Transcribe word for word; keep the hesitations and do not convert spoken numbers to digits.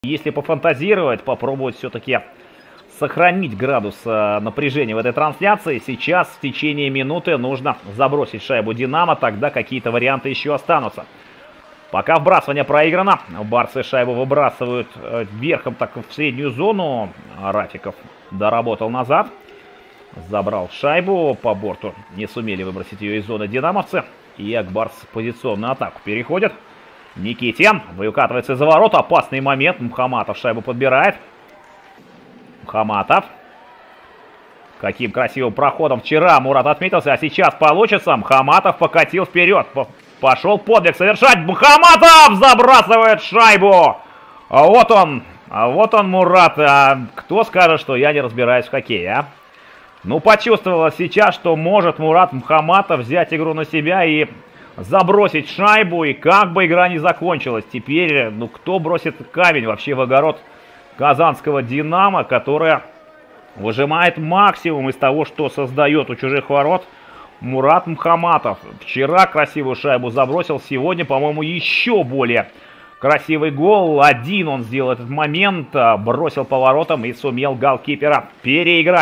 Если пофантазировать, попробовать все-таки сохранить градус э, напряжения в этой трансляции, сейчас в течение минуты нужно забросить шайбу «Динамо», тогда какие-то варианты еще останутся. Пока вбрасывание проиграно, барсы шайбу выбрасывают э, верхом так в среднюю зону. Рафиков доработал назад, забрал шайбу по борту, не сумели выбросить ее из зоны динамовцы. И Акбарс в позиционную атаку переходит. Никитин выкатывается из-за ворот. Опасный момент. Мухаматов шайбу подбирает. Мухаматов. Каким красивым проходом вчера Мурат отметился. А сейчас получится. Мухаматов покатил вперед. Пошел подвиг совершать. Мухаматов забрасывает шайбу. А вот он. А вот он, Мурат. А кто скажет, что я не разбираюсь в хоккее, а? Ну, почувствовала сейчас, что может Мурат Мухаматов взять игру на себя и забросить шайбу, и как бы игра не закончилась. Теперь, ну, кто бросит камень вообще в огород казанского «Динамо», которая выжимает максимум из того, что создает у чужих ворот Мурат Мухаматов. Вчера красивую шайбу забросил, сегодня, по-моему, еще более красивый гол. Один он сделал этот момент, бросил по воротам и сумел голкипера переиграть.